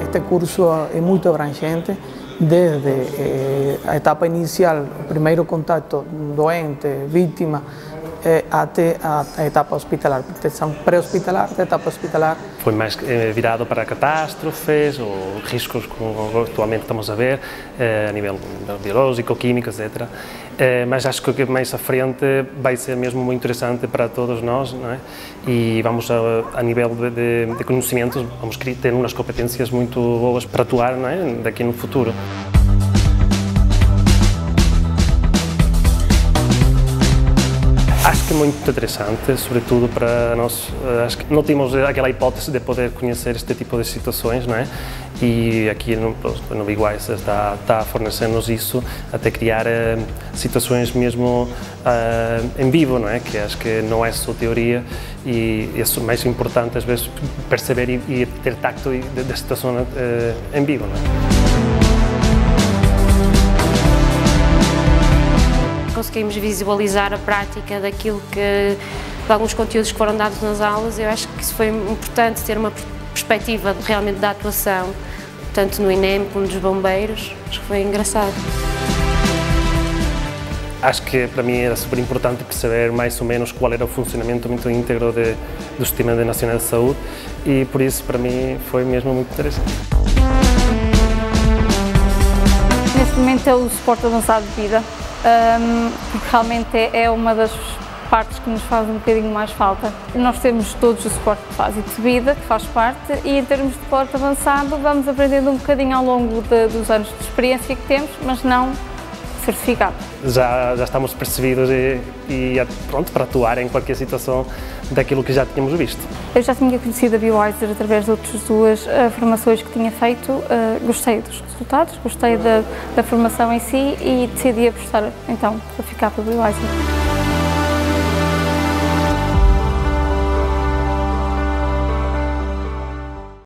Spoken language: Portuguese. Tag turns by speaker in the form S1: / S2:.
S1: Este curso é muito abrangente, desde a etapa inicial, o primeiro contato doente, vítima, até a etapa hospitalar, proteção pré-hospitalar, até a etapa hospitalar.
S2: Foi mais virado para catástrofes ou riscos como atualmente estamos a ver, a nível biológico, químico, etc. Mas acho que mais à frente vai ser mesmo muito interessante para todos nós, não é? E vamos a nível de conhecimentos, vamos ter umas competências muito boas para atuar, não é? Daqui no futuro. Acho que é muito interessante, sobretudo para nós. Acho que não tínhamos aquela hipótese de poder conhecer este tipo de situações, não é? E aqui no Biguais está a fornecer-nos isso, até criar situações mesmo em vivo, não é? Que acho que não é só teoria e é mais importante às vezes perceber e ter tacto da situação em vivo, não é?
S3: Conseguimos visualizar a prática daquilo de alguns conteúdos que foram dados nas aulas. Eu acho que isso foi importante, ter uma perspectiva realmente da atuação, tanto no INEM como dos bombeiros. Acho que foi engraçado.
S2: Acho que para mim era super importante perceber mais ou menos qual era o funcionamento muito íntegro do Sistema Nacional de Saúde e por isso para mim foi mesmo muito interessante.
S4: Neste momento é o suporte avançado de vida. Porque realmente é uma das partes que nos faz um bocadinho mais falta. Nós temos todos o suporte básico de vida, que faz parte, e em termos de suporte avançado vamos aprendendo um bocadinho ao longo dos anos de experiência que temos, mas não certificado.
S2: Já estamos percebidos e pronto para atuar em qualquer situação daquilo que já tínhamos visto.
S4: Eu já tinha conhecido a Bioizer através de outras duas formações que tinha feito, gostei dos resultados, gostei da formação em si e decidi apostar então para ficar para a Bioizer.